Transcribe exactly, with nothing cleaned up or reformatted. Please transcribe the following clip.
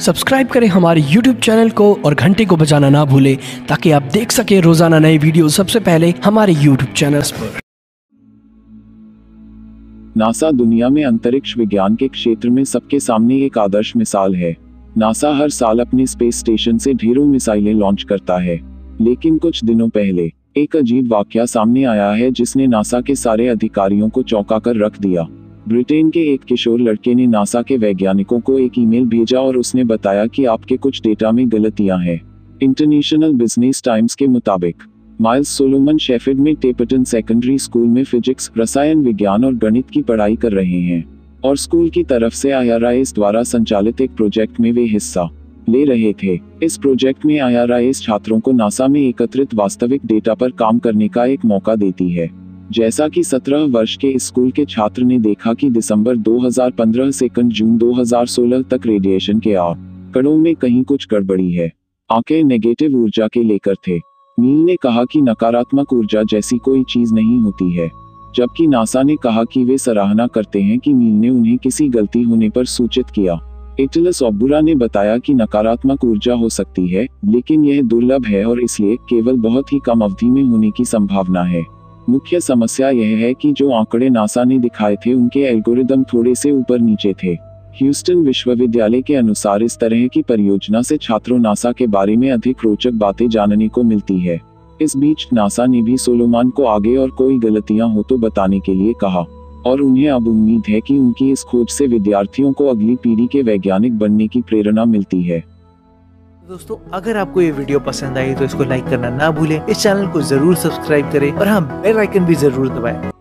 Subscribe करें हमारे YouTube channel को और घंटे को बजाना ना भूलें ताकि आप देख सकें रोजाना नए वीडियो सबसे पहले हमारे यूट्यूब चैनल पर। नासा दुनिया में अंतरिक्ष विज्ञान के क्षेत्र में सबके सामने एक आदर्श मिसाल है। नासा हर साल अपने स्पेस स्टेशन से ढेरों मिसाइलें लॉन्च करता है, लेकिन कुछ दिनों पहले एक अजीब वाकया सामने आया है जिसने नासा के सारे अधिकारियों को चौंका कर रख दिया। ब्रिटेन के एक किशोर लड़के ने नासा के वैज्ञानिकों को एक ईमेल भेजा और उसने बताया कि आपके कुछ डेटा में गलतियां हैं। इंटरनेशनल बिजनेस टाइम्स के मुताबिक माइल्स सोलोमन शेफिल्ड में टेपटन सेकेंडरी स्कूल में फिजिक्स, रसायन विज्ञान और गणित की पढ़ाई कर रहे हैं और स्कूल की तरफ से आई आर आई एस द्वारा संचालित एक प्रोजेक्ट में वे हिस्सा ले रहे थे। इस प्रोजेक्ट में आई आर आई एस छात्रों को नासा में एकत्रित वास्तविक डेटा पर काम करने का एक मौका देती है। जैसा कि सत्रह वर्ष के इस स्कूल के छात्र ने देखा कि दिसंबर दो हज़ार पंद्रह से जून दो हज़ार सोलह तक रेडिएशन के आंकड़ों में कहीं कुछ गड़बड़ी है। आंकड़े नेगेटिव ऊर्जा के लेकर थे। नील ने कहा कि नकारात्मक ऊर्जा जैसी कोई चीज नहीं होती है, जबकि नासा ने कहा कि वे सराहना करते हैं कि नील ने उन्हें किसी गलती होने पर सूचित किया। एटलस ओबुरा ने बताया कि नकारात्मक ऊर्जा हो सकती है, लेकिन यह दुर्लभ है और इसलिए केवल बहुत ही कम अवधि में होने की संभावना है। मुख्य समस्या यह है कि जो आंकड़े नासा ने दिखाए थे उनके एल्गोरिदम थोड़े से ऊपर नीचे थे। ह्यूस्टन विश्वविद्यालय के अनुसार इस तरह की परियोजना से छात्रों नासा के बारे में अधिक रोचक बातें जानने को मिलती है। इस बीच नासा ने भी सोलोमन को आगे और कोई गलतियां हो तो बताने के लिए कहा और उन्हें अब उम्मीद है कि उनकी इस खोज से विद्यार्थियों को अगली पीढ़ी के वैज्ञानिक बनने की प्रेरणा मिलती है। दोस्तों, अगर आपको ये वीडियो पसंद आई तो इसको लाइक करना ना भूलें, इस चैनल को जरूर सब्सक्राइब करें और हाँ, बेल आइकन भी जरूर दबाएं।